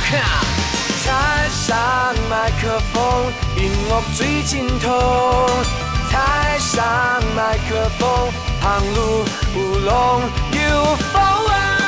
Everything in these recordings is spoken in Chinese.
台上麦克风，音乐最精通。台上麦克风，旁路有龙有凤啊！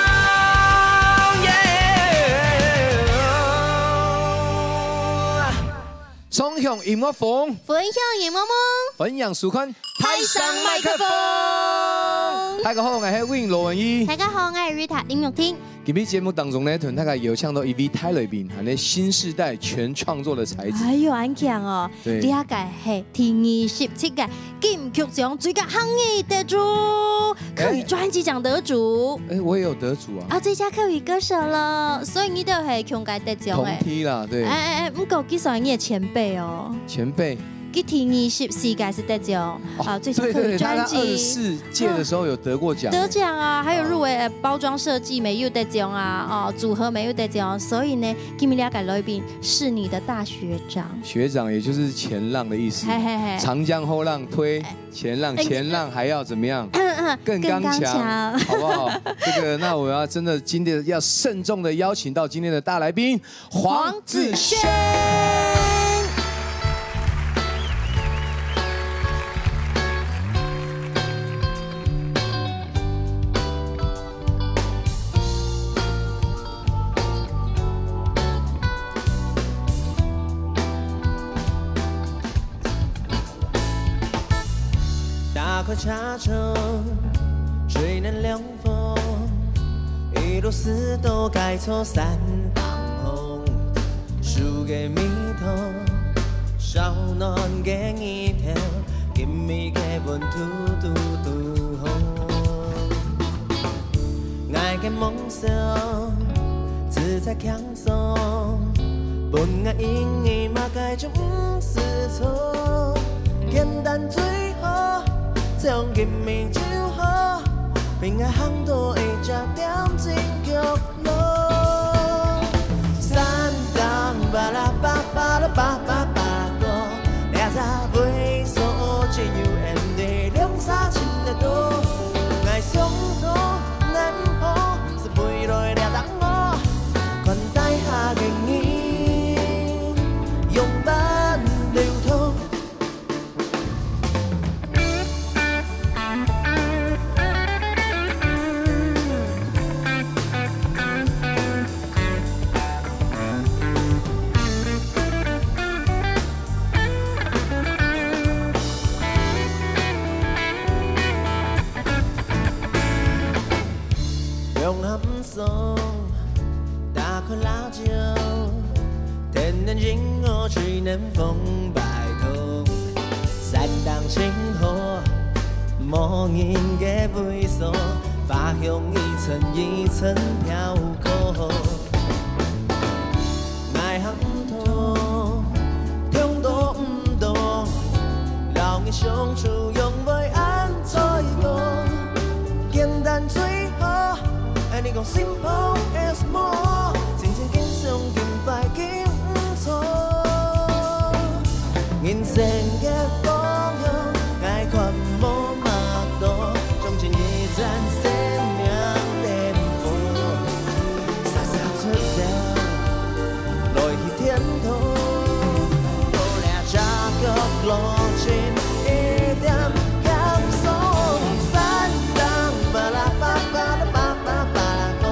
冲向音乐风， 分享音乐梦， 分享舒宽。 台上麦克风。 大家好，我是 Win 罗文一。 大家好，我是 Rita 林永婷。 今日节目当中呢，同大家有唱到 EV 台里边，还有新世代全创作的才子。 哎呦，安强哦！ 对， 第二届系第27届金曲奖最佳行业得主，客语专辑奖得主。 哎，我也有得主啊！ 啊，最佳客语歌手了，所以你都系强届得奖同梯啦，对。 不过其实你的前辈哦。 前辈。 去第24届是得奖啊，最佳客语专辑。 他24届的时候有得过奖。 得奖啊，还有入围包装设计美又得奖啊，组合美又得奖，所以呢，今日了解罗宾是你的大学长。 学长也就是前浪的意思。长江后浪推前浪，前浪还要怎么样？更刚强，好不好？这个，那我要真的今天要慎重的邀请到今天的大来宾黄子轩。 打开车窗，吹南凉风，一路四都改错三档红，树嘅蜜桃，少男嘅一条，今日嘅温度嘟嘟红，爱嘅梦想，自在强松，本爱因你嘛该种思错，简单最好。将见面就好，平安行到会食点真脚路。山东巴拉巴巴拉巴巴巴多，俩杂袂所只有缘地两三千的多。爱上头南坡是陪来俩当我，款待下嘅你用伴流通。打开辣椒，天然金鹅吹南风摆动，山当清河，莫言嘅猥琐，花香一层一层飘过，爱行通，听多唔多，老人相处用袂安怎样，简单最好。你讲 simple as more， 真正经常经快经错，人生嘅方向，爱看无马多，从前一站生命颠簸，洒洒出手，来去天堂，无俩恰脚路程一点轻松，山东巴拉巴巴拉巴巴巴。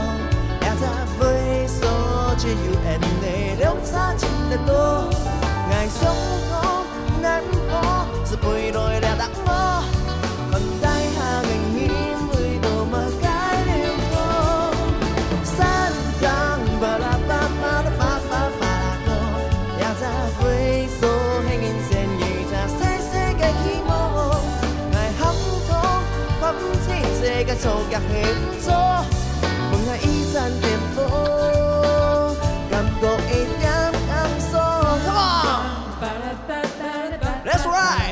只有缘地两三千的多，爱上头南坡是陪来俩当我，款待下嘅因为多嘛该流通，山东巴拉巴巴拉巴巴巴拉多，也在回首迄人生遇着细细嘅希望，爱行通看不清世界错觉的错，本来一站颠簸。Go eat down and so come on, let's ride.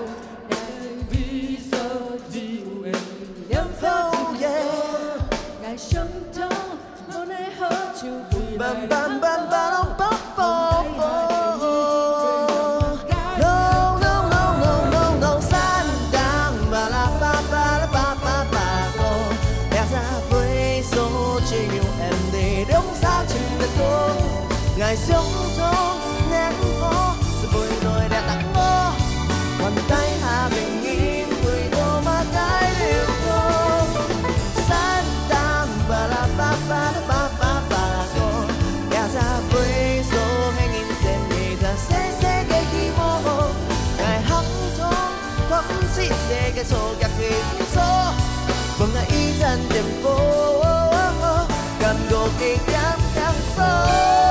Oh yeah. Bam bam bam bam bam bam. No no no no no no. 山东巴拉巴巴拉巴巴巴多，俩在回首只有缘地两三千的多。 爱相同年华是陪落掠达我，原台下面因为多嘛该流过，山东巴拉巴巴拉巴巴巴拉歌，也才背所的人生未曾细细的希望，爱行通，我不是世界错觉的错，问爱一站颠簸，甘我给点点数。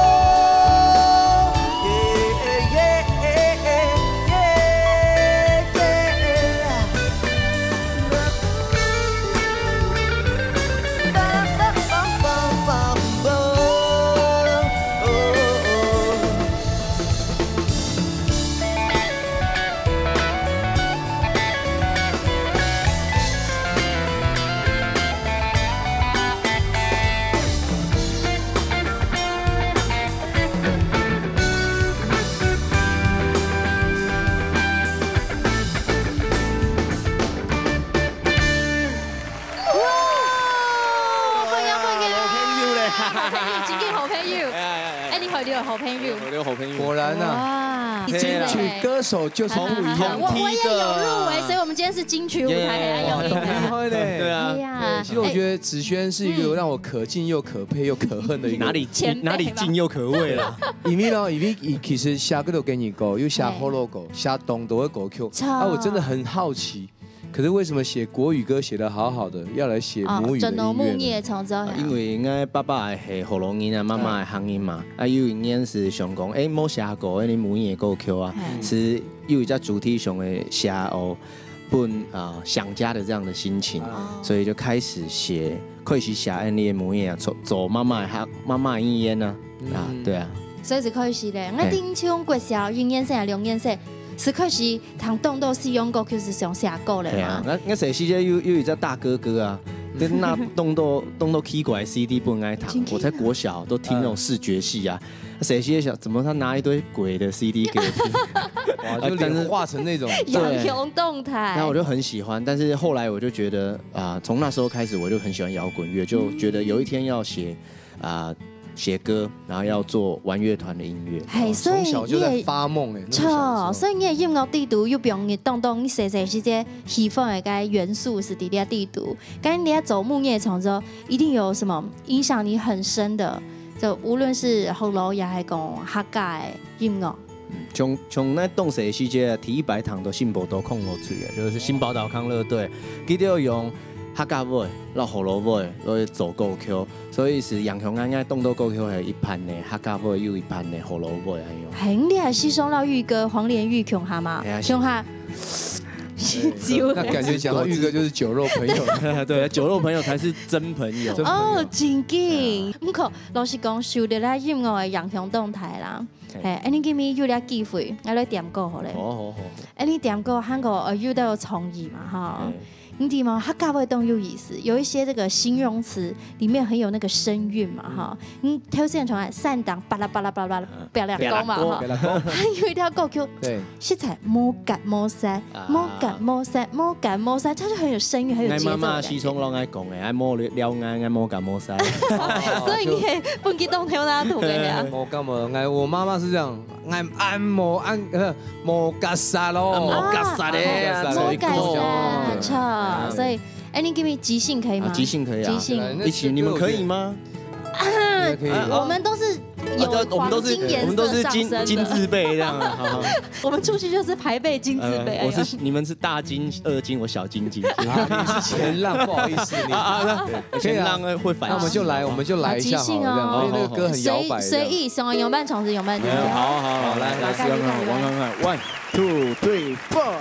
好朋友， 好朋友，果然啊，金曲歌手就是不一样。 我也有入围，所以我们今天是金曲舞台，很有名的。 对啊，其实我觉得子萱是一个让我可敬又可佩又可恨的一个哪里敬又可畏了。 因为其实下个都给你歌，又下火龙歌，下东都会歌曲。啊，我真的很好奇。可是为什么写国语歌写得好好的，要来写母语的音乐呢？ 因为应该爸爸系河洛音啊，妈妈系汉音嘛。啊，有一年是想讲，冇写过你母语的歌曲啊，是有一只主题上的写哦，本想家的这样的心情，所以就开始写，开始写你的母语啊，走妈妈的音乐呢啊，对啊。 所以就开始咧，我丁唱国小音乐社、两年社。是开始通动到使用歌曲是上下歌嘞嘛？ 我小时间有一只大哥哥啊，跟那动到 key 过来 CD 不爱弹，我在国小都听那种视觉系啊。小时间想怎么他拿一堆鬼的 CD 给我听， 哇，就脸画成那种洋雄动态。 然后我就很喜欢，但是后来我就觉得从那时候开始我就很喜欢摇滚乐，就觉得有一天要写歌，然后要做玩乐团的音乐， 从小就在发梦哎， 错，所以你的音乐地图又不容易动动，你细细时间喜欢的该元素是伫你地图，刚你在走木叶丛之后，一定有什么影响你很深的，就无论是后来也还讲客家的音乐。 从那动谁时间体育白糖都新宝岛控落去的，就是新宝岛康乐队，佢都要用。客家话、落葫芦话来做歌曲，所以是杨雄安爱动作歌曲系一盘的，客家话有一盘的葫芦话安样。 很厉害，吸收到玉哥、黄连玉琼哈嘛，琼哈。 那感觉讲到玉哥就是酒肉朋友， 对，酒肉朋友才是真朋友。 哦，真紧。不过老实讲，受到咱音乐的杨雄动态啦。你今日有了机会，我来点歌好嘞。 好。 你点歌，韩国有都有创意嘛哈。你知吗？客家话都有意思，有一些这个形容词里面很有那个声韵嘛，哈。你挑现出来，散档巴拉巴拉巴拉巴拉讲嘛，哈。还有一条歌曲，对，色彩摸感摸塞，摸感摸塞，摸感摸塞，它就很有声韵，很有节奏。 妈妈西聪拢爱讲的，爱摸了爱摸感摸塞。 所以你也不激动挑哪图的呀？ 摸感摸爱，我妈妈是这样，按摩摸嘎沙咯， 摸嘎沙嘞， 摸嘎沙，错。所以，你给你即兴可以吗？ 即兴可以啊， 即兴一起，你们可以吗？ 可以， 我们都是有黄金颜色上升的， 金字辈这样。 我们出去就是排辈金字辈。 你们是大金、二金，我小金。你是前浪，不好意思， 前浪会反。 那我们就来一下好了，因为那个歌很摇摆。 随意，什么永伴场子永伴。 好，来，玩看 ，1、2、3、4。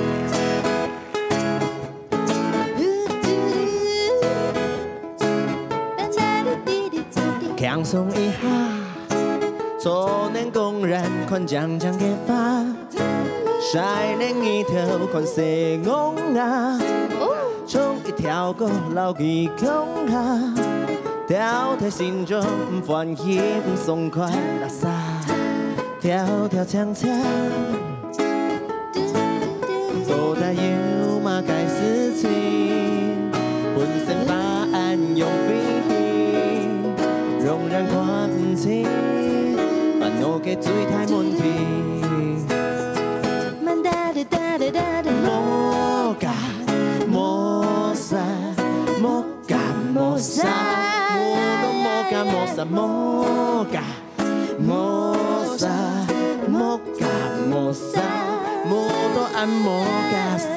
轻松一下，昨年公然看将将给发，晒脸一条看西昂啊，从一条歌老几空下，条条心中不欢喜不松快拉萨，条条长长，多大有嘛该事情，本身把爱用飞。容忍关情。 无加水太问题。摩嘎摩萨，摩嘎摩萨，摩多摩嘎摩萨，摩嘎摩萨，摩嘎摩萨，摩多按摩嘎萨。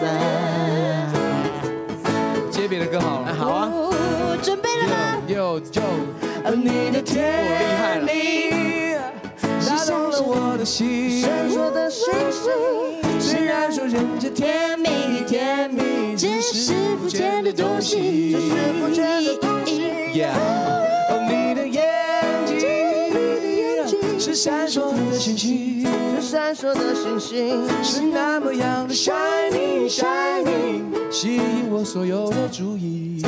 接别的歌好了。 好啊。 准备了吗？ 有就。 你的甜蜜，打动了我的心，闪烁的星星，虽然说人间甜蜜甜蜜， 只是不见的东西， 只是不见的东西。你的眼睛是闪烁的星星，是闪烁的星星，是那么样的 shining shining， 吸引我所有的注意。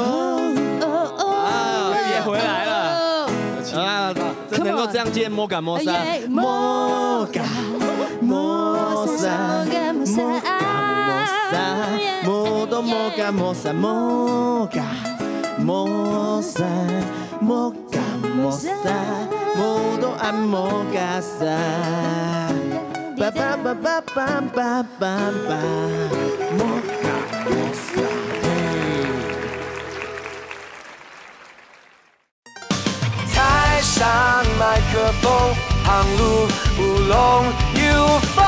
也回来了。这能够这样接摩嘎摩萨，摩嘎摩萨，摩嘎摩萨，摩多摩嘎摩萨，摩嘎摩萨，摩嘎摩萨，摩多按摩嘎萨，巴巴巴巴巴巴巴巴，摩嘎摩萨。 上麦克风，旁路乌龙 UFO。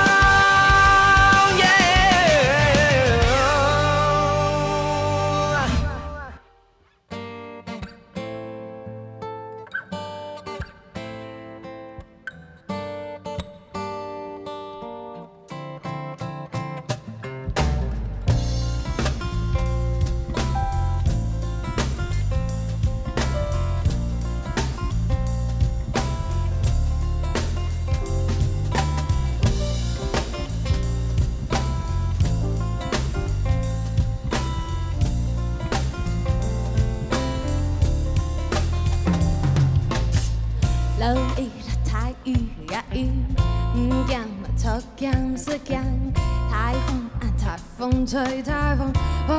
落雨啦，台雨呀雨，降嘛头降是降，台风啊台风吹台风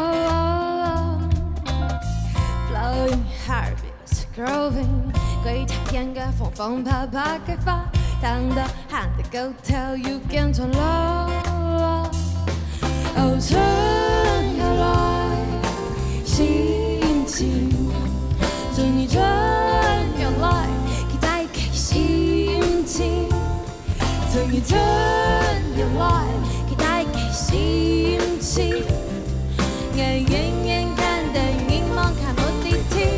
，Blowing heartbeats growing， 鬼太阳个风风啪啪开发，烫到喊得狗跳又跟穿了，哦春要来，心情，祝你春要来。心情，从一阵又来，给带给心情，眼远远看的迷茫，看目的地。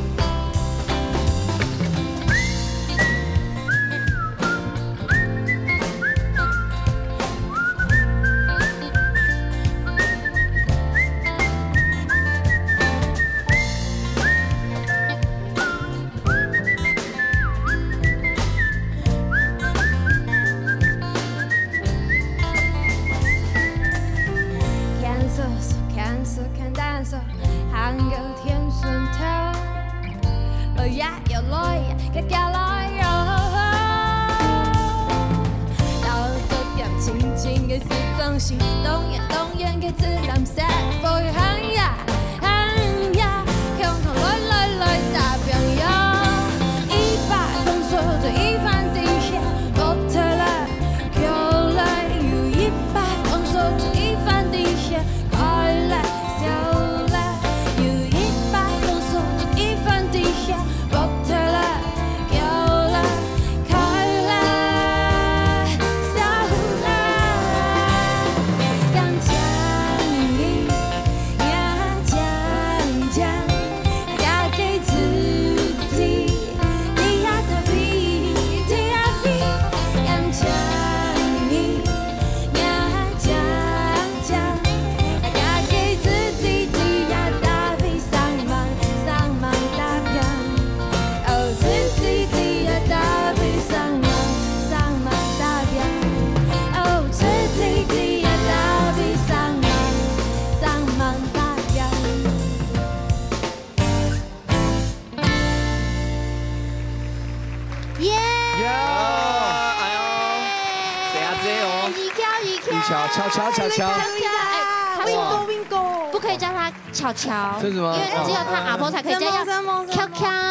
喊个天顺头，落呀又落呀，个家来哟。到这点轻轻的是中心，动员个自然色，风雨喊呀喊呀，空空来大朋友，一把风说着一番地下，我特来又来，有一把风说着一番地下，快来笑。 巧， Wingo，不可以叫他巧巧， 这是什么？ 因为只有他阿婆才可以叫巧巧。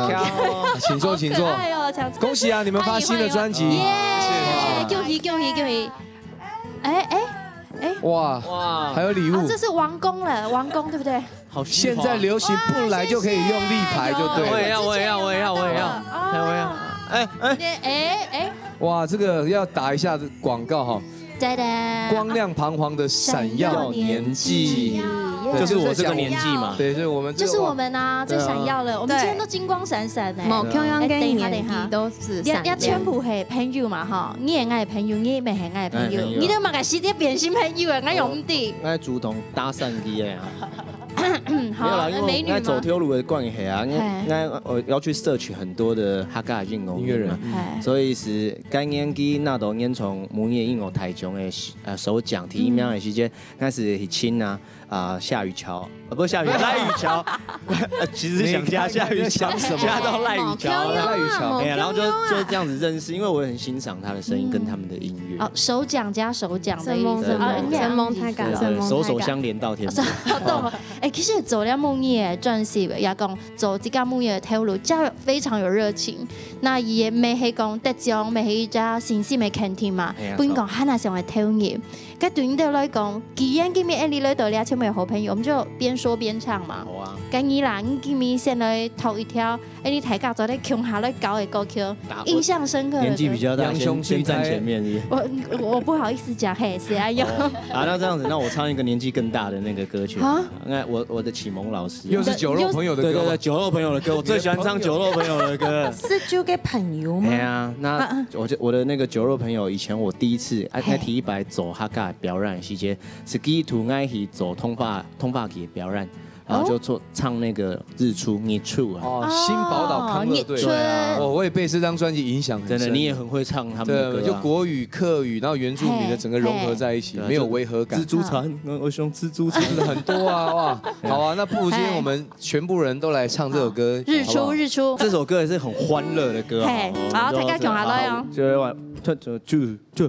请坐，请坐。 哎呦， 恭喜啊，你们发新的专辑， 耶！恭喜！哎， 哇，还有礼物， 这是王宫了，王宫对不对？ 好， 现在流行不来就可以用立牌，就对了。 我也要。 哎， 哇，这个要打一下广告哈。光亮彷徨的闪耀年纪， 就是我这个年纪嘛。 对，就是我们， 就是我们啊，最闪耀了。我们今天都金光闪闪的。 某 Q 阳跟年纪都是闪亮。 要全部係朋友嘛哈，你也愛朋友，你也沒愛朋友，你都嘛個世界變新朋友啊，我用的。 我主動搭訕啲嘅啊。 好， 沒有啦，因為我走跳路的關係啊，我要去攝取很多的客家音樂人，所以是該年紀那度年從母語音樂台中的首獎提名的時間，開始去親啊夏雨橋，不是夏雨賴雨橋，其實想加夏雨橋，加到賴雨橋，然後就這樣子認識，因為我很欣賞他的聲音跟他們的音樂。 哦，首獎加首獎的意思啊，神夢太感， 手手相連到天。 其實做了母語的專輯，也講做這個母語的跳路，真係非常有熱情。那也未係講得獎，未係一家新鮮嘅 canteen 嘛，本講喊下成為跳舞。咁對你哋來講，既然今日你來到了成為好朋友，我們就邊說邊唱嘛。 好啊。 咁你啦，你今日先來頭一條，你大家做咧窮下來搞嘅歌曲，印象深刻。 年紀比較大，先站前面。 我不好意思講，嘿，誰啊有？ 啊，那這樣子，那我唱一個年紀更大的那個歌曲。啊。我的啟蒙老師。 又是酒肉朋友的歌。 對，酒肉朋友的歌，我最喜歡唱酒肉朋友的歌。 是就給朋友嗎？ 對啊，那我的那個酒肉朋友，以前我第一次愛提白走客家表演時間，是基圖愛去走通化嘅表演。然後就唱那個日出日出啊， 哦，新寶島康樂隊，對啊，我也被這張專輯影響很深。 真的，你也很會唱他們的歌， 就國語、客語，然後原住民的整個融合在一起，沒有違和感。 蜘蛛船，我想蜘蛛船很多啊，哇，好啊，那不如今天我們全部人都來唱這首歌， 日出日出， 這首歌也是很歡樂的歌， 好，大家講下來哦。 就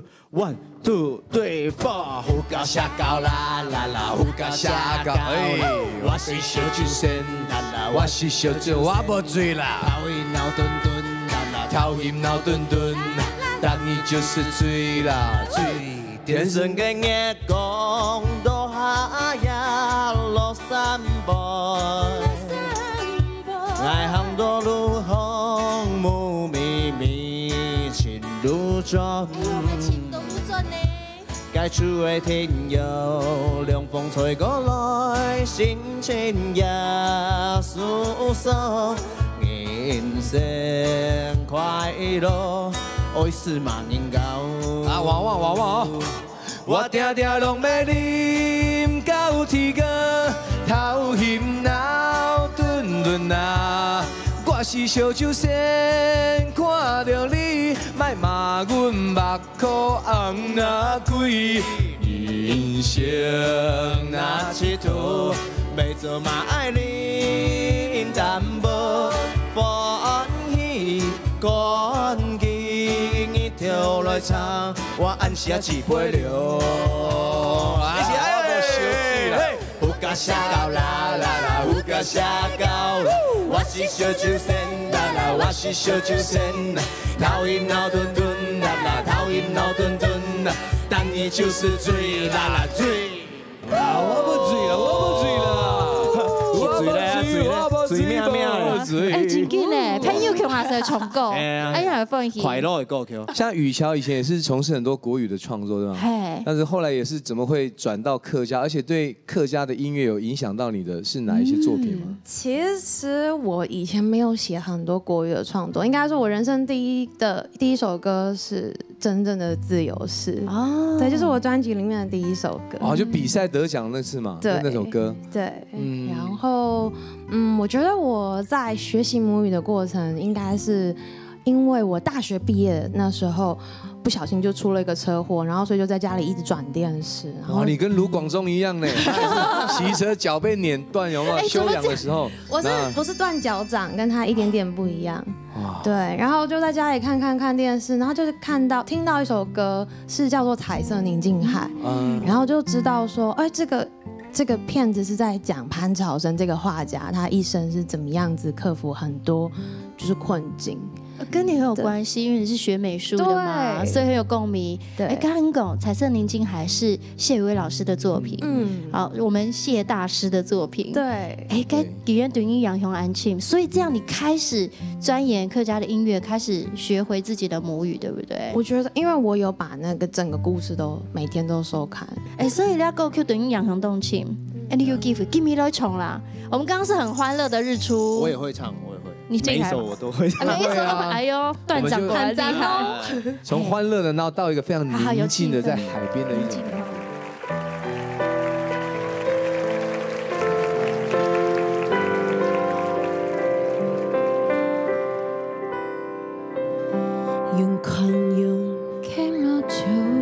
1、2、3、4，呼加下高啦啦啦，呼加下高，我是小酒仙啦啦，我是小酒，我無醉啦，頭暈腦頓頓啦啦，頭暈腦頓頓，當你就是醉啦醉，天生嘅月光都下呀落山坡，愛行多路紅木密密情路轉。該出的天佑，涼風吹過來，心情也舒爽。人生快樂，愛是萬年高。啊，哇！我定定攏要啉到天光，頭暈腦頓啊！我是燒酒仙，看到你，莫罵阮目眶紅那開。人生那佚佗，要做嘛愛啉淡薄，歡喜趕緊一條來唱，我按下一杯了。呼加下高啦啦啦，呼加下高，我是小酒仙啦啦，我是小酒仙，頭暈腦頓頓啦啦，頭暈腦頓頓啦，當你就是醉啦啦醉。我不醉了，我不醉了，醉咩咩啊？ 哎，真緊嘞，朋友窮下是重歌，哎呀，放棄。 快樂的歌曲。 像雨橋以前也是從事很多國語的創作，對嗎？但是後來也是怎麼會轉到客家？而且對客家的音樂有影響到你的是哪一些作品嗎？ 其實我以前沒有寫很多國語的創作，應該說我人生第一首歌是真正的自由式哦，對，就是我專輯裡面的第一首歌。 哦，就比賽得獎那次嘛，對，那首歌。 對，然後我覺得我在學習母語的過程，應該是因為我大學畢業那時候不小心就出了一個車禍，然後所以就在家裡一直轉電視。 哇，你跟盧廣仲一樣呢，他也是騎車腳被碾斷，有沒有？休養的時候， 我是斷腳掌，跟他一點點不一樣。對，然後就在家裡看電視，然後就是聽到一首歌是叫做《彩色寧靜海》，然後就知道說，哎，這個片子是在講潘朝生這個畫家，他一生是怎麼樣子克服很多就是困境。 跟你很有关系，因为你是学美术的嘛，所以很有共鸣。 对， 刚刚讲《彩色宁静海》是谢宇威老师的作品，好，我们谢大师的作品。 对， 该给人对应杨雄安庆，所以这样你开始钻研客家的音乐，开始学回自己的母语，对不对？ 我觉得，因为我有把那个整个故事都每天都收看， 所以你要够 Q 对应杨雄动情，你有 give me 来重啦。我们刚刚是很欢乐的日出， 我也会唱，我也会。 你每一首我都会唱， 每一首都会。哎呦，段长果然厉害。 从欢乐的，然后到一个非常宁静的在海边的一种。 用看用看不出，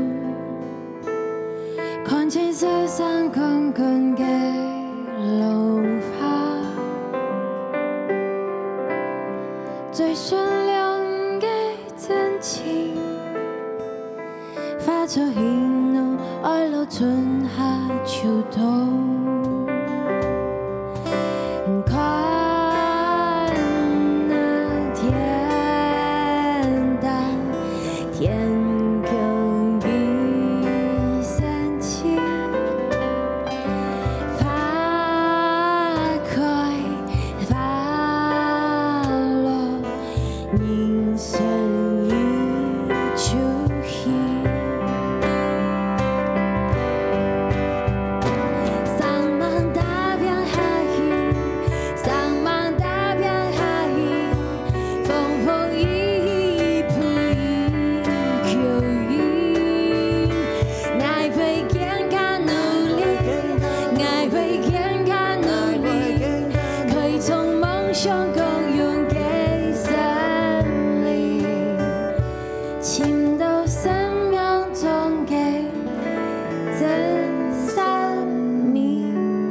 看见世上滚滚的浪花。最善良的真情，化作喜怒哀樂春夏秋冬。看那天大天空的深情，花開花落。人生一出戲，上網打遍下去，上網打遍下去，風風雨雨陪求雨，愛會健康努力，愛會健康努力，可以從夢想共擁給。情到生命中嘅真生命。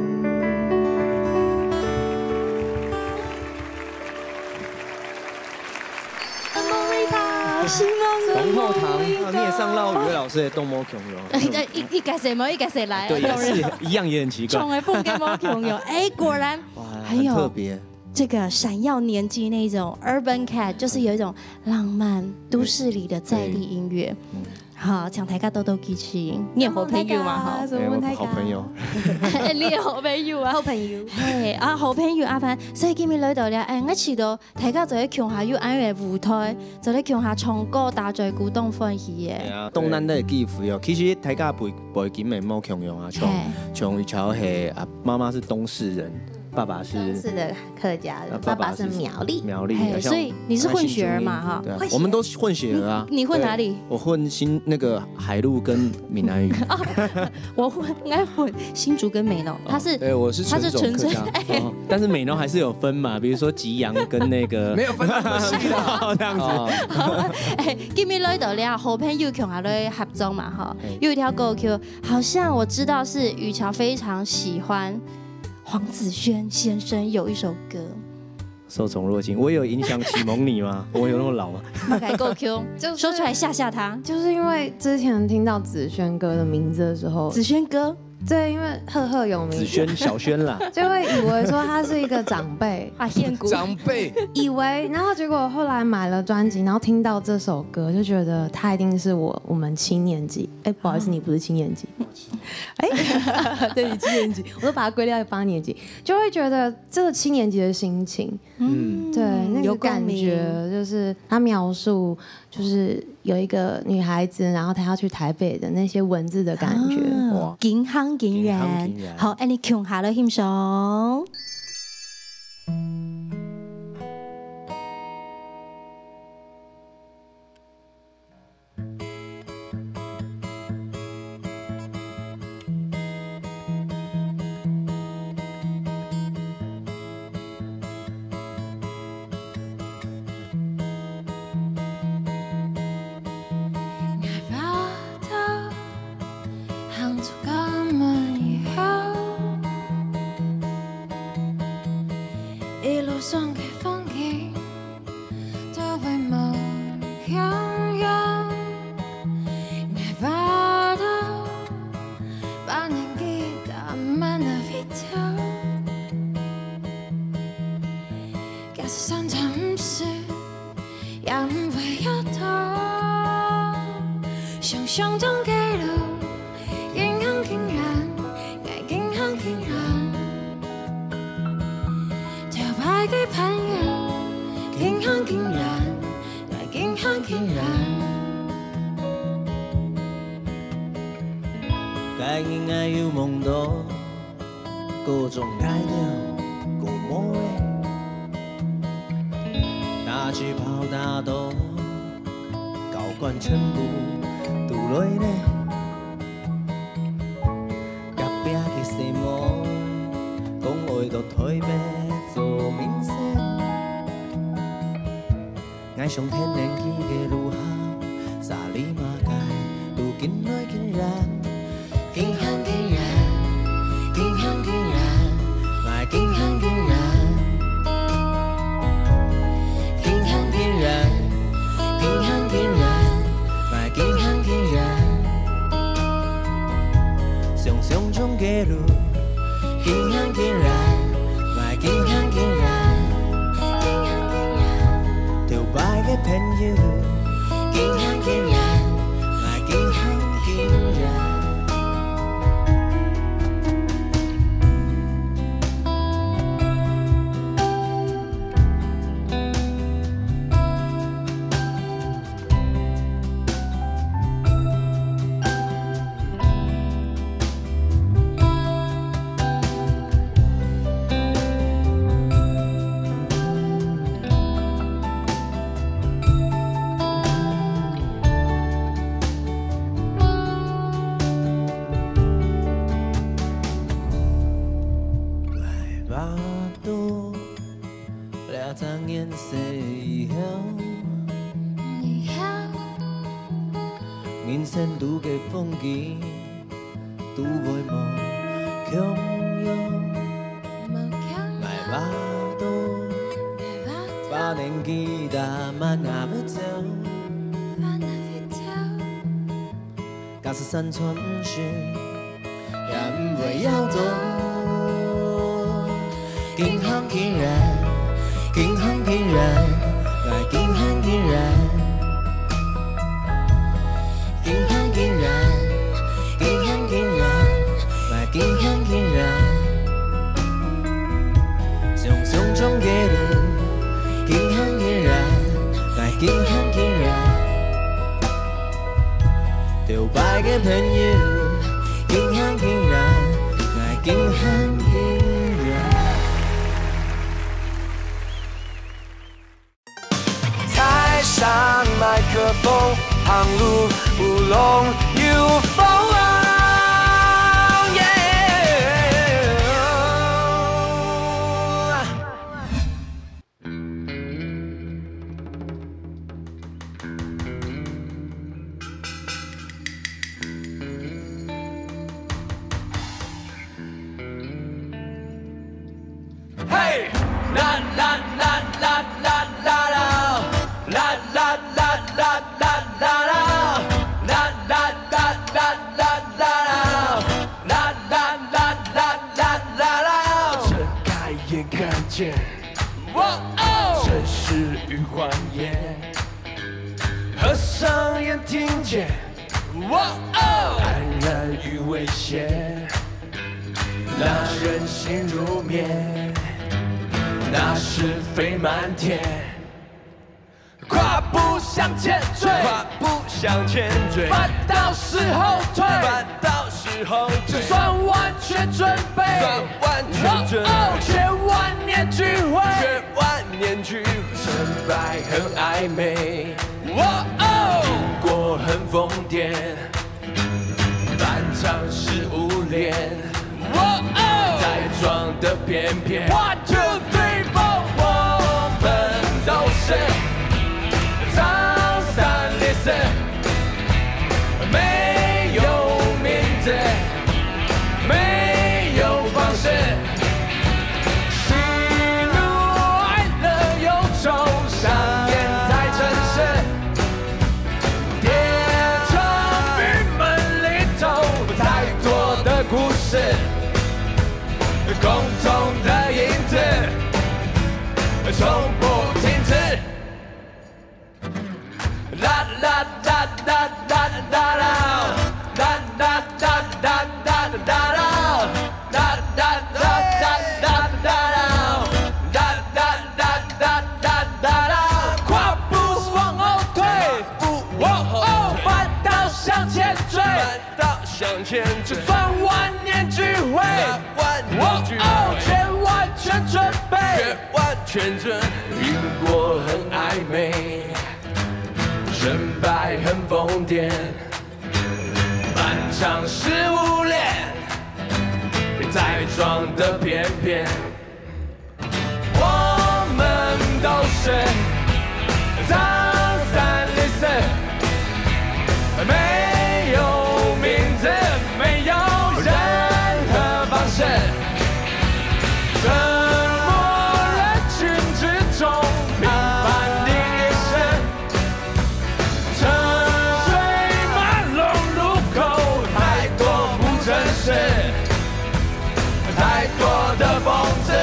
希望龙后堂，你也上到宇威老师的动魔穷游。 一改谁吗？一改谁来？ 对，也是一样，也很奇怪。 冲来蹦跟魔穷游，果然很特别。 这个闪耀年纪那种 urban cat， 就是有一种浪漫都市里的在地音乐。好，讲台家豆豆基情，你也好朋友嘛哈？ 我好朋友， 你也好朋友啊， 好朋友。 嘿啊，好朋友阿凡，所以今日來到咧，我知道大家就喺強下有安嘅舞台，就喺強下唱歌打在鼓動歡喜嘅。 係啊，東南都係幾乎有。其實大家背景咪冇強用啊，從一條係啊，媽媽是東勢人。爸爸是的客家人，爸爸是苗栗， 所以你是混血兒嘛哈？ 对啊，我们都是混血兒啊。 你混哪里？ 我混那个海陸跟閩南語。 我應該混新竹跟美濃，他是純粹， 但是美濃還是有分嘛，比如說吉陽跟那個沒有分那麼細的這樣子。 今日來到咧，好朋友強下來合作嘛哈，有一條歌曲，好像我知道是雨喬非常喜歡。黃子軒先生有一首歌 《受寵若驚》，我有影響啟蒙你嗎？我有那麼老嗎？ 不改夠 Q， 就說出來嚇嚇他。 就是因為之前聽到子軒哥的名字的時候， 子軒哥， 對，因為赫赫有名， 子軒小軒啦， 就會以為說他是一個長輩啊，獻古長輩， 以為，然後結果後來買了專輯，然後聽到這首歌，就覺得他一定是我們7年級。哎，不好意思，你不是7年級。哎，對，你7年級，我都把它歸類到8年級，就會覺得這個7年級的心情，對，那個感覺就是他描述，就是有一個女孩子，然後她要去台北的那些文字的感覺， 哇，健康健然，好，你強下來欣賞。 心事也唔会有多，想象中嘅路，竟然爱竟然，头排嘅朋友，竟然爱竟然。 该应该有梦到，各种改掉，各模样。打起炮打到，高官全部都落呢。甲拼去西摩，讲话都退白做明星。爱上天然气嘅路下，沙里马街都紧来紧然。竟然，爱竟然，爱竟然，想象中嘅路，竟然，爱竟然，头摆嘅朋友，竟然，爱竟然。人生拄嘅风景，拄袂无强勇，来巴肚，把年纪大慢也要走，假使山川时，也唔会摇动，竟然，来竟然。想象中嘅路，竟然，来竟然，头摆嘅朋友，竟然，来竟然。 台上麦克风，旁路乌龙 UFO。嘿，啦啦啦啦啦啦啦，啦啦啦啦啦啦啦，啦啦啦啦啦啦，啦啦啦啦啦啦。睁开眼看见，哇哦，真实与谎言；合上眼听见，哇哦，安然与危险。那人心如眠。那是非漫天，跨步向前追，反倒是后退，就算完全准备，千万年聚会，成败很暧昧，经过很疯癫，反常是无脸，在装的偏偏。One two three four， 我们都是张三李四，没有名字，没有方式，喜怒哀乐忧愁上演在城市，叠成云门里头太多的故事。共同的影子。 跨步往后退，反倒向前追，就算万年聚会，全完全准备，因果很暧昧，胜败很疯癫，漫长食物链，别再装得翩翩。我们都是张三李四，没有名字，没有任何方式。沉默人群之中，平凡的一生。车水马龙路口，太多不真实，太多的讽刺。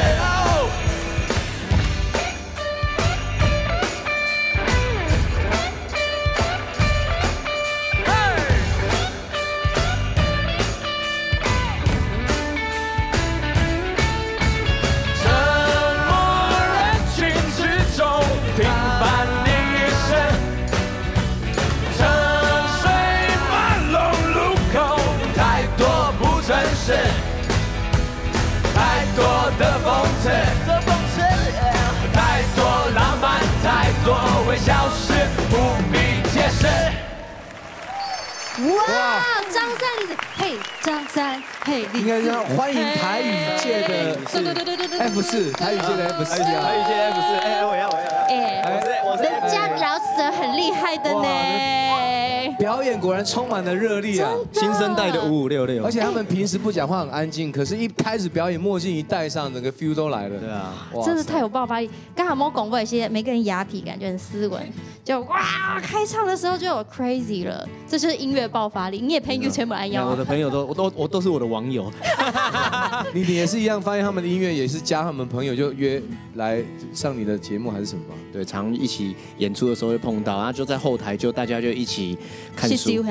太多的讽刺，太多浪漫，太多微笑是不必解释。 哇，张三李子，嘿，张三，嘿，李子， 应该要欢迎台语界的F4，台语界的F4啊， 台语界的 F4，哎，我要， 人家饶舌很厉害的呢， 表演果然充满了热力啊！ 新生代的5566， 而且他们平时不讲话很安静，可是一开始表演墨镜一戴上，整个 feel 都来了。 对啊， 真的太有爆发力。刚好我广播有些每个人雅痞，感觉很斯文，就哇开唱的时候就有 crazy 了，这就是音乐爆发力。你也配乐全部来邀， 我的朋友都是我的网友。 你也是一样，发现他们的音乐也是加他们朋友就约来上你的节目还是什么？ 对，常一起演出的时候会碰到，然后就在后台大家就一起看书。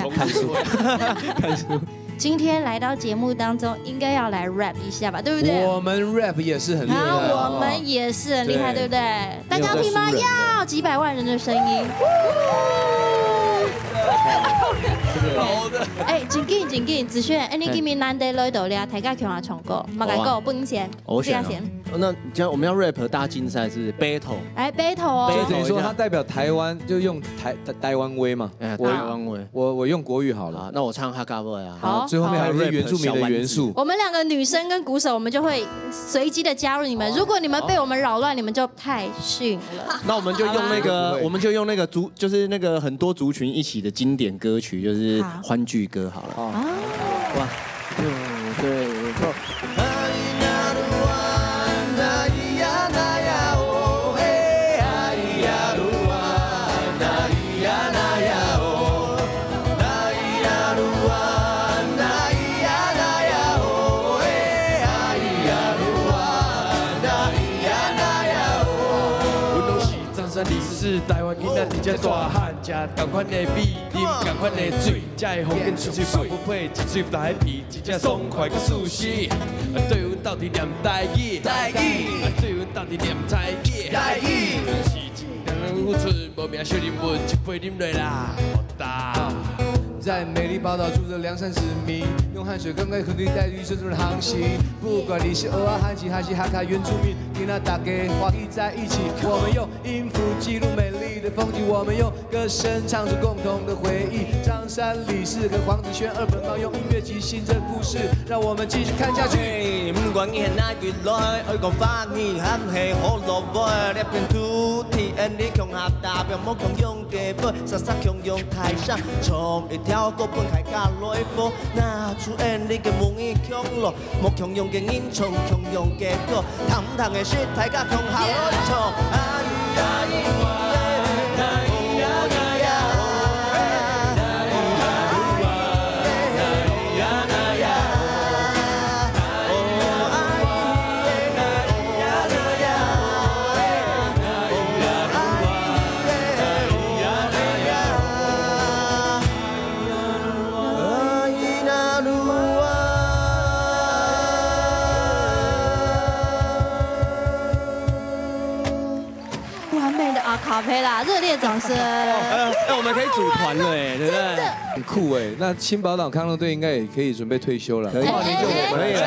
今天来到节目当中，应该要来 rap 一下吧，对不对？ 我们 rap 也是很厉害， 我们也是很厉害，对不对？大家要听吗？要几百万人的声音。哎，紧紧，子轩，哎，你今年难得来到了，大家看下唱歌，马改歌不用钱， 我选。那今天我们要 rap 大竞赛是 battle， 哎 battle 哦， 就等于说他代表台湾，就用台湾威嘛， 台湾威， 我用国语好了， 那我唱哈嘎威啊， 好， 最后面还有一些原住民的元素。 我们两个女生跟鼓手，我们就会随机的加入你们，如果你们被我们扰乱，你们就太逊了。 那我们就用那个就是那个很多族群一起的经典歌曲，就是欢聚歌好了。哇，对。是台湾囡仔直接大汉，吃同款的米，啉同款的水，才会风景上水，不配一嘴大皮，一只爽快甲舒适。对阮到底念台语，对阮到底念台语，是一人付出，无命小人物，一杯啉落啦，好大。在美丽宝岛住着良善市民，用汗水灌溉土地，带绿生存的航行。不管你是欧阿汉籍还是哈卡原住民，跟那大家欢喜在一起。我们用音符记录美丽的风景，我们用歌声唱出共同的回忆。张三李四和黄子轩二本帮用音乐即兴这故事，让我们继续看下去。不管你哪句来，爱讲法语含系好落尾，那片土地，你强下大表莫强用给背，傻傻强用台上从一条歌本开加来播，那出演你嘅梦已强落，莫强用嘅音从强用嘅歌，堂堂嘅是大家强下来唱。 完美的阿卡贝拉，热烈掌声！ 我们可以组团了哎，对不对？ 很酷哎，那新宝岛康乐队应该也可以准备退休了。 可以，可以了。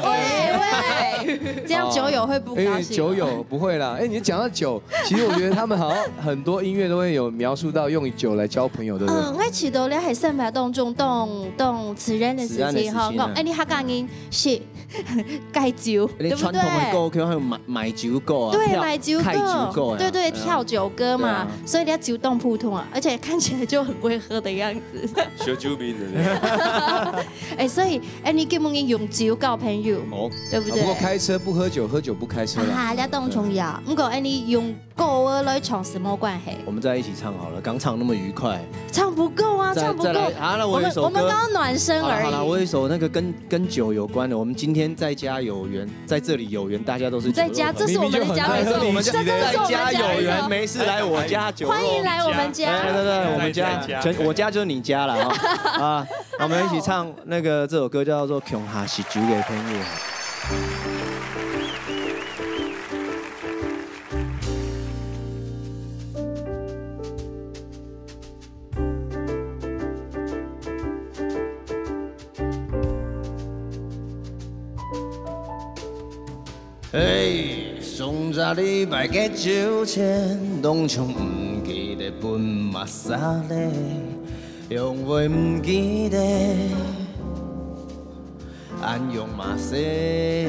这样酒友会不高兴？ 酒友不会啦。哎，你讲到酒，其实我觉得他们好像很多音乐都会有描述到用酒来交朋友，对不对？ 我记得咧係新白當中動自然的事情哈，講你客家人是戒酒，對不對？ 傳統的歌曲還有買酒歌啊， 對，買酒歌， 對對，跳酒歌嘛，所以你要酒動普通啊，而且看起來就很會喝的樣子。 小酒民的。 哎，所以你根本用酒交朋友，對不對？ 不過開車不喝酒，喝酒不開車啦。 啊，你當重要。不過你用歌兒來唱什麼關係？ 我們再一起唱好了，剛唱那麼愉快， 唱不夠啊，唱不夠。 好了，我有一首歌， 我們剛剛暖身而已。 好了，我有一首那個跟酒有關的。我們今天在家有緣，在這裡有緣，大家都是在家，這是我們的家，沒錯， 我們在家有緣， 沒沒事來我家酒。 歡迎來我們家。 對，我們家，我家就是你家了啊！我們一起唱那個這首歌叫做《窮下是酒嘅朋友》。上十禮拜嘅酒錢，攏從唔記得分嘛沙咧，用會唔記得，安用嘛些。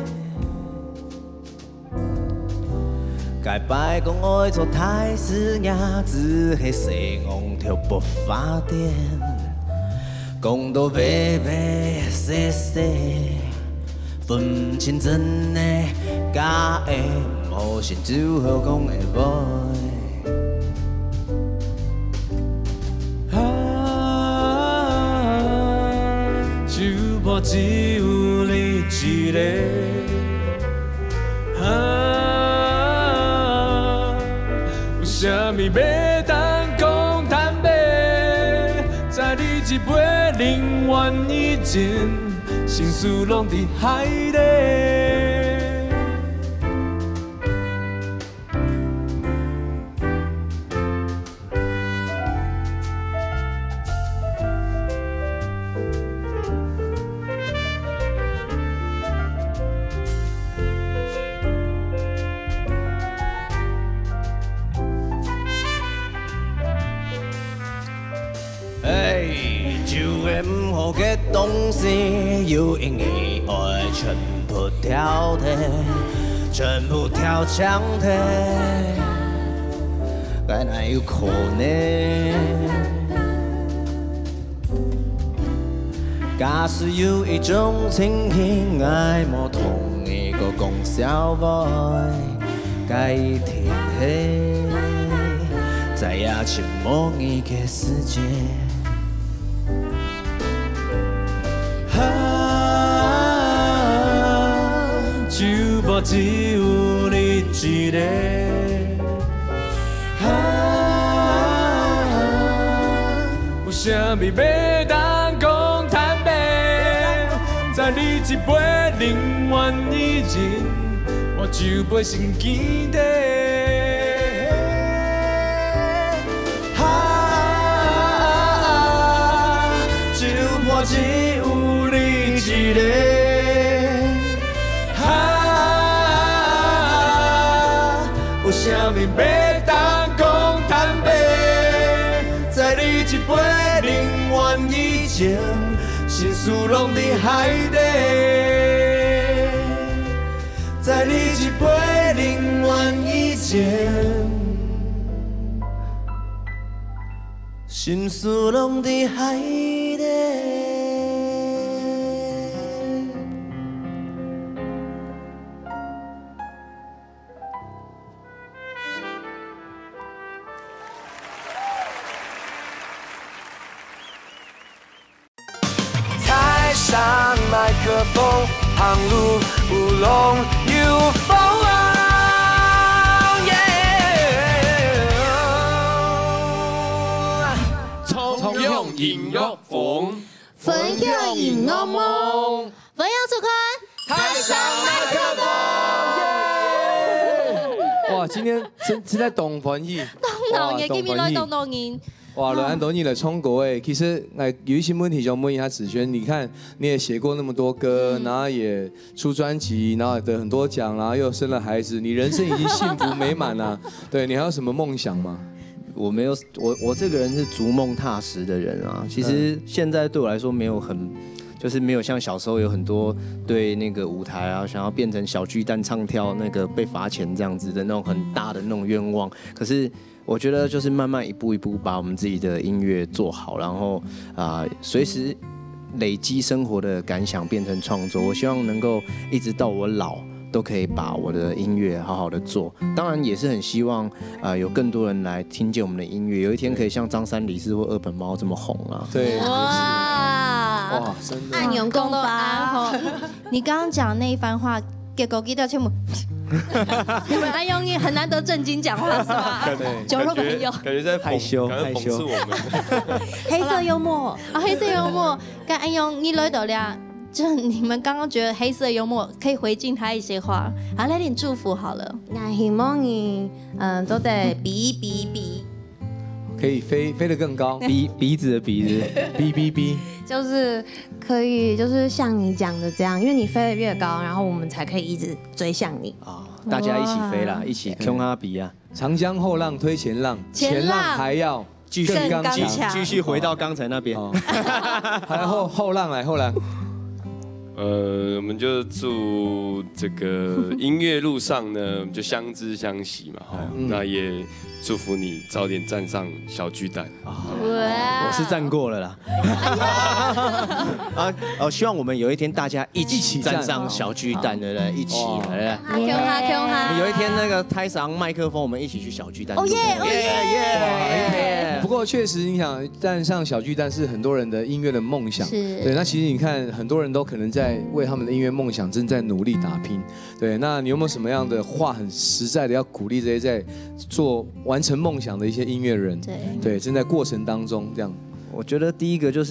該擺講愛做太師爺，只係西昂條不發電，講到白白細細。分清真的假的，無信就好講的酒杯只有你一個，有啥物要當講坦白，在你一杯冷暖以前。心思攏在海底， 酒的唔好嘅東西，有因為愛全部挑剔，全部挑槍剔，該哪有可能？假使有一種情形，愛無同一個講笑話，該天黑，在也沉默一個世界。 酒杯只有你一個，有啥物要當講坦白，在你一杯冷暖以前，我酒杯先記得。酒杯只有你一個。啥物要當講坦白，在你一杯冷暖以前，心思攏在海底。在你一杯冷暖以前， 心思攏在海底。 上麦克風，行路有龍有鳳從容音樂風， 分享音樂夢， 分享出款， 台上麥克風。 哇，今天真在懂翻译， 懂嘅，今日來懂音。 哇，安东你来冲国哎，其实有一些问题想问一下子轩，你看你也写过那么多歌，然后也出专辑，然后也得很多奖，然后又生了孩子，你人生已经幸福美满了，对你还有什么梦想吗？ 我没有，我这个人是逐梦踏实的人啊。其实现在对我来说没有就是没有像小时候有很多对那个舞台啊，想要变成小巨蛋唱跳那个被罚钱这样子的那种很大的那种愿望。可是我觉得就是慢慢一步一步把我们自己的音乐做好，然后随时累积生活的感想变成创作。我希望能够一直到我老都可以把我的音乐好好的做。当然也是很希望有更多人来听见我们的音乐，有一天可以像张三李四或二本猫这么红啊。 对， 哇， 真的暗涌公发。 你刚刚讲那一番话，给狗给到全部。你们安永很难得正经讲话是吧？酒肉朋友， 感觉在害羞讽刺我们。 黑色幽默啊，黑色幽默，跟安永你来到了。就你们刚刚觉得黑色幽默可以回敬他一些话，好来点祝福好了。 那希望你都得比， 可以飞得更高， 鼻子的鼻子， 哔， 就是可以就是像你讲的这样，因为你飞得越高，然后我们才可以一直追向你啊，大家一起飞啦，一起冲哈比啊！ 长江后浪推前浪，前浪还要继续更刚强， 继续回到刚才那边， 还有后浪来后浪。 我们就祝这个音乐路上呢，就相知相惜嘛，那也祝福你早点站上小巨蛋。 我是站过了啦。希望我们有一天大家一起站上小巨蛋，对不对？一起，对不对？有一天那个台上麦克风，我们一起去小巨蛋。 哦耶！ 不过确实，你想站上小巨蛋是很多人的音乐的梦想。对，那其实你看，很多人都可能在为他们的音乐梦想正在努力打拼。对，那你有没有什么样的话很实在的要鼓励这些在完成梦想的一些音乐人？对，正在过程当中这样。 我觉得第一个就是，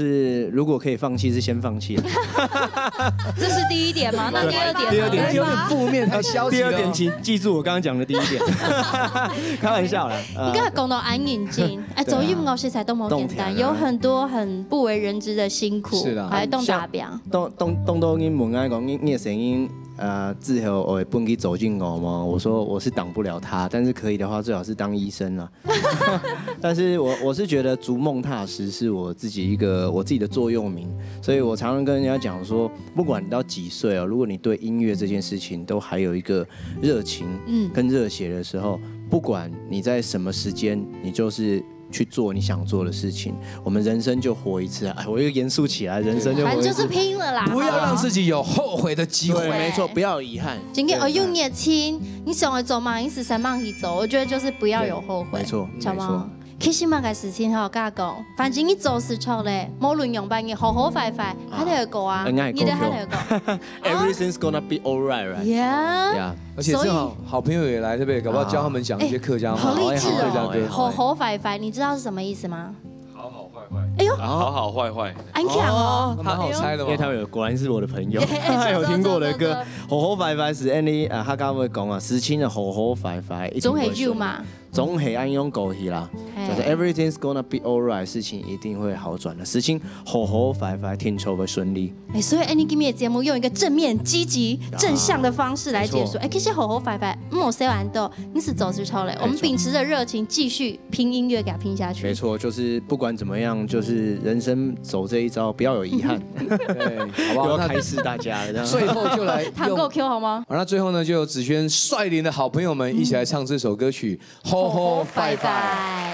如果可以放弃，是先放弃。 这是第一点吗？那第二点？ 第二点有点负面，太消极。 第二点，请记住我刚刚讲的第一点。开玩笑啦。 你刚才讲到安眼睛，走音乐其实都没简单，有很多很不为人知的辛苦， 是啦， 还动大表。 动英文爱讲，你的声音。之后我本去走进我嘛，我说我是挡不了他，但是可以的话最好是当医生啦。但是我是觉得逐梦踏实是我自己的座右铭，所以我常常跟人家讲说，不管你到几岁哦，如果你对音乐这件事情都还有一个热情跟热血的时候，不管你在什么时间，你就是去做你想做的事情。我们人生就活一次啊！我又严肃起来，人生就活一次， 反正就是拼了啦！ 不要让自己有后悔的机会。 没错，不要有遗憾。 今天用年轻，你想要走嘛，你是3万去走，我觉得就是不要有后悔。 没错， 没错。其實乜嘅事情我甲講，反正你做事錯咧，無論用辦嘅好好快快，喺度個啊，你哋喺度個。 Everything's gonna be alright, right? Yeah. 而且正好好朋友也来，对不对？搞不好教他们讲一些客家话。 好励志哦！好好快快，你知道是什么意思吗？ 好好坏坏。 哎呦， 好好坏坏。 安强哦， 蛮好猜的嘛。 因为他们果然是我的朋友，他有听過我的歌。好好快快是 Andy 客家會講啊，事情的好好快快， 總係要嘛。 總係安用過去啦，就是 everything's gonna be alright， 事情一定會好轉的，事情好好快快，天秋會順利。 所以 Andy Give Me 的節目用一個正面、積極、正向的方式來解說。其實好好快快，冇寫完到，你是走之超嘞。我們秉持着熱情，繼續拼音樂，給它拼下去。 沒錯，就是不管怎麼樣，就是人生走這一遭，不要有遺憾。對，好不好？要開示大家了。 最後就來彈夠 Q 好嗎？ 好，那最後呢，就由子軒率領的好朋友們一起來唱這首歌曲。好好快快。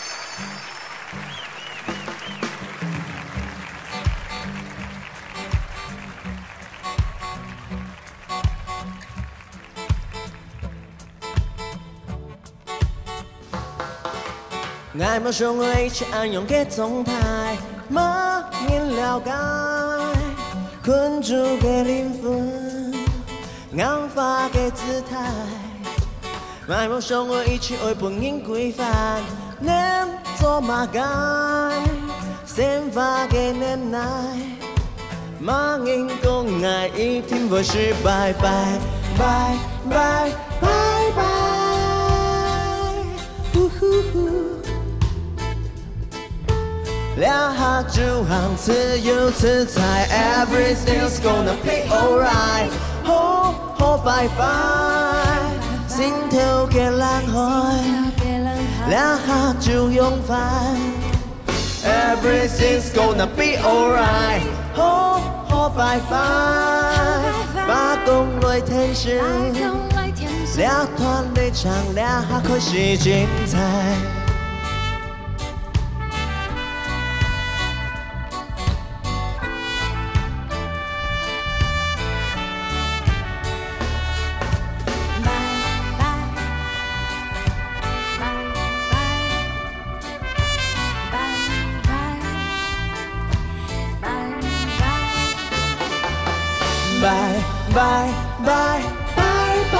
愛慕上我一起安用嘅狀態，冇人了解，困住嘅靈魂，硬化嘅姿態。愛慕上我一起愛本應規範，能做馬街，先發嘅能耐，冇人講愛一定會是拜拜拜拜拜拜。 两下就行自由自在 ，Everything's gonna be alright， 好好拜拜，心跳嘅冷海，兩下就用翻 ，Everything's gonna be alright， 好好拜拜，把公來天使，兩團的唱，兩下開始精彩。拜拜拜拜拜，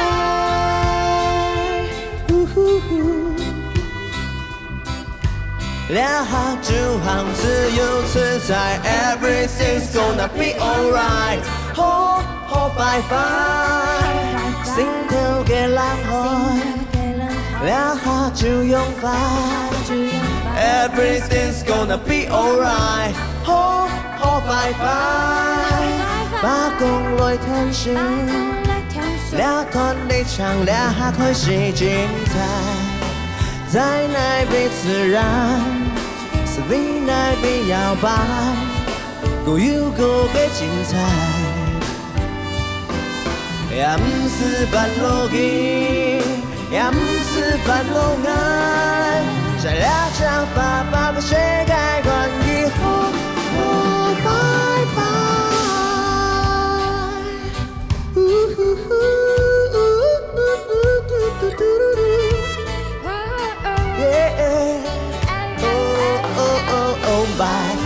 两下就行自由自在 ，Everything's gonna be alright， 好好拜拜，心跳嘅冷海，兩下就用翻 ，Everything's gonna be alright， 好好拜拜。把公來天使，兩團的唱，兩下開始精彩，在那邊自然，是比那邊搖擺，各有各嘅精彩，也唔是煩惱嘅，也唔是煩惱愛，在兩場爸爸嘅世界觀以後，拜拜。Yeah, oh, oh, oh, oh, bye.